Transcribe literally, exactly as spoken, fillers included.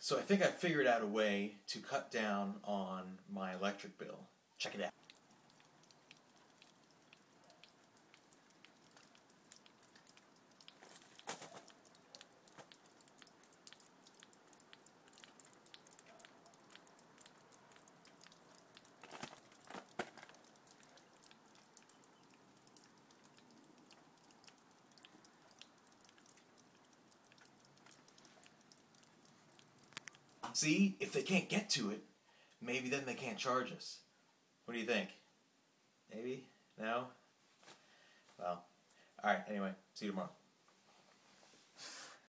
So I think I figured out a way to cut down on my electric bill. Check it out. See, if they can't get to it, maybe then they can't charge us. What do you think? Maybe? No? Well, alright, anyway, see you tomorrow.